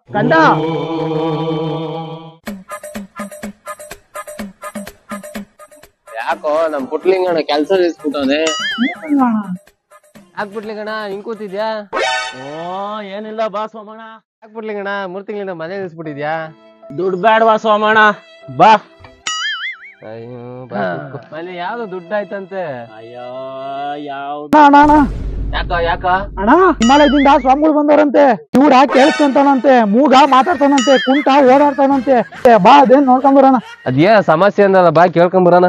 ಕಂದ ಯಾಕೋ ನಮ್ ಪುಟ್ಲಿಂಗಣ್ಣ ಕೆಲ್ಸ ನಿಲ್ಸ್ಬಿಟ್ಟವನೆ. ಯಾಕೆ ಪುಟ್ಲಿಂಗಣ್ಣ ಹಿಂಗ್ ಕೂತಿದ್ಯಾ? ಓ ಏನಿಲ್ಲ ಬಾ ಸೋಮಣ್ಣ. ಯಾಕೆ ಪುಟ್ಲಿಂಗಣ್ಣ 3 ತಿಂಗಳಿಂದ ಮನೆ ನಿಲ್ಸ್ಬಿಟ್ಟಿದ್ಯಾ? ದುಡ್ಡು ಬೇಡವಾ ಸೋಮಣ್ಣ, ಬಾ. ಅಯ್ಯೋ ಮನೆ ಯಾವ್ದು ದುಡ್ಡು ಆಯ್ತಂತೆ. ಅಯ್ಯೋ ಯಾವ ಯಾಕ ಅಣ್ಣ ಹಿಮಾಲಯದಿಂದ ಸ್ವಾಮಿಗಳು ಬಂದವರಂತೆ. ಇವ್ರ ಕೇಳಿಸ್ಕೊಂತಾನಂತೆ, ಮೂಗ ಮಾತಾಡ್ತಾನಂತೆ, ಕುಂಟ ಓಡಾಡ್ತಾನಂತೆ. ಬಾ ಅದೇನ್ ನೋಡ್ಕೊಂಡ್ ಬರೋಣ. ಅದ್ಯಾ ಸಮಸ್ಯೆ ಅಂದಲ್ಲ, ಬಾ ಕೇಳ್ಕೊಂಡ್ ಬರೋಣ.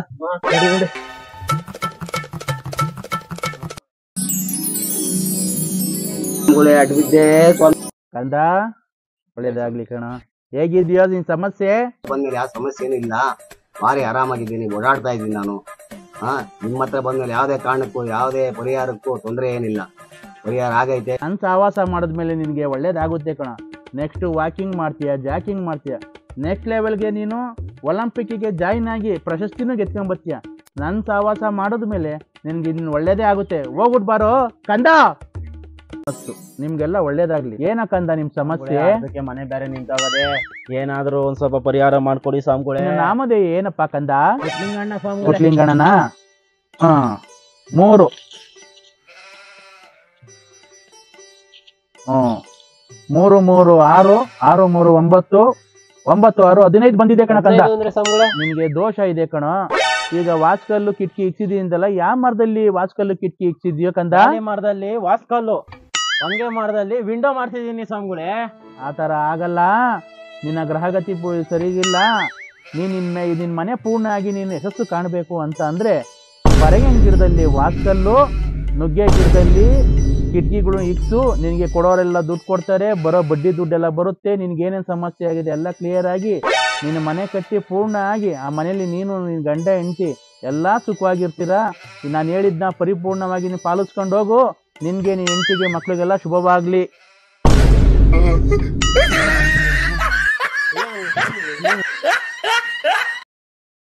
ಕಂದ ಒಳ್ಳೇದಾಗ್ಲಿ ಕಣ. ಹೇಗಿದ್ಯೋ ನಿನ್ ಸಮಸ್ಯೆ? ಬಂದ್ಮೇಲೆ ಯಾವ ಸಮಸ್ಯೆ ಏನಿಲ್ಲ, ಭಾರಿ ಆರಾಮಾಗಿದ್ದೀನಿ, ಓಡಾಡ್ತಾ ಇದ್ದೀನಿ ನಾನು. ನಿಮ್ಮ ಹತ್ರ ಬಂದ್ಮೇಲೆ ಯಾವುದೇ ಕಾರಣಕ್ಕೂ ಯಾವುದೇ ಪರಿಹಾರಕ್ಕೂ ತೊಂದರೆ ಏನಿಲ್ಲ, ಪರಿಹಾರ ಆಗೈತೆ. ನನ್ ಸಹವಾಸ ಮಾಡಿದ್ಮೇಲೆ ನಿನ್ಗೆ ಒಳ್ಳೇದಾಗುತ್ತೆ ಕಣ. ನೆಕ್ಸ್ಟ್ ವಾಕಿಂಗ್ ಮಾಡ್ತೀಯ, ಜಾಕಿಂಗ್ ಮಾಡ್ತೀಯ, ನೆಕ್ಸ್ಟ್ ಲೆವೆಲ್ಗೆ ನೀನು ಒಲಿಂಪಿಕ್ಗೆ ಜಾಯಿನ್ ಆಗಿ ಪ್ರಶಸ್ತಿನೂ ಗೆದ್ಕೊಂಬರ್ತೀಯ. ನನ್ ಸಹವಾಸ ಮಾಡಿದ್ಮೇಲೆ ನಿನ್ಗೆ ಇನ್ನು ಒಳ್ಳೇದೇ ಆಗುತ್ತೆ. ಹೋಗ್ಬಿಟ್ ಬಾರೋ ಕಂದ. ನಿಮ್ಗೆಲ್ಲ ಒಳ್ಳೇದಾಗ್ಲಿ. ಏನ ಕಂದ ನಿಮ್ ಸಮಸ್ಯೆ? ಅದಕ್ಕೆ ಮನೆ ಬೇರೆ ನಿಂತಾಗದೆ, ಏನಾದ್ರೂ ಒಂದ್ ಸ್ವಲ್ಪ ಪರಿಹಾರ ಮಾಡ್ಕೊಡಿ ಸ್ವಾಮಿಗಳೇ. ನಾಮದೇ ಏನಪ್ಪಾ ಕಂದ? ಪುಟ್ಲಿಂಗಣ್ಣ ಸ್ವಾಮಿ. ಪುಟ್ಲಿಂಗಣ್ಣನ 3 3 3 6 6 3 9 9 6 15 ಬಂದಿದೆ ಕಣ ಕಂದ. ನಿನ್ಗೆ ದೋಷ ಇದೆ ಕಣ. ಈಗ ವಾಸ್ಕಲ್ಲು ಕಿಟಕಿ ಇಕ್ಸಿದಿ ಅಂತಲ್ಲ, ಯಾವ ಮರದಲ್ಲಿ ವಾಸ್ಕಲ್ಲು ಕಿಟಕಿ ಇಕ್ಸಿದ್ಯೋ ಕಂದ? ಮರದಲ್ಲಿ ವಾಸ್ಕಲ್ಲು, ಹಂಗೆ ಮರದಲ್ಲಿ ವಿಂಡೋ ಮಾಡ್ತಿದೀನಿ ಸ್ವಾಮಿಗಳೇ. ಆತರ ಆಗಲ್ಲ. ನಿನ್ನ ಗ್ರಹಗತಿ ಸರಿಗಿಲ್ಲ. ನಿನ್ ಮನೆ ಪೂರ್ಣ ಆಗಿ ನೀನು ಯಶಸ್ಸು ಕಾಣಬೇಕು ಅಂತ ಅಂದ್ರೆ ಬರೆಗಿನ ಗಿಡದಲ್ಲಿ ವಾಸ್ಕಲ್ಲು, ನುಗ್ಗೆ ಗಿಡದಲ್ಲಿ ಕಿಟಕಿಗಳು ಇಕ್ಸು. ನಿನಗೆ ಕೊಡೋರೆಲ್ಲ ದುಡ್ಡು ಕೊಡ್ತಾರೆ, ಬರೋ ಬಡ್ಡಿ ದುಡ್ಡೆಲ್ಲ ಬರುತ್ತೆ. ನಿನ್ಗೆ ಏನೇನ್ ಸಮಸ್ಯೆ ಆಗಿದೆ ಎಲ್ಲ ಕ್ಲಿಯರ್ ಆಗಿ ನಿನ್ನ ಮನೆ ಕಟ್ಟಿ ಪೂರ್ಣ ಆಗಿ ಆ ಮನೆಯಲ್ಲಿ ನೀನು ನಿನ್ ಗಂಡ ಹೆಂಡತಿ ಎಲ್ಲಾ ಸುಖವಾಗಿರ್ತೀರಾ. ನಾನು ಹೇಳಿದ್ನ ಪರಿಪೂರ್ಣವಾಗಿ ನೀನು ಪಾಲಿಸ್ಕೊಂಡು ಹೋಗು. ನಿನ್ಗೆ ನಿನ್ ಹೆಂಡತಿಗೆ ಮಕ್ಳಿಗೆಲ್ಲ ಶುಭವಾಗ್ಲಿ.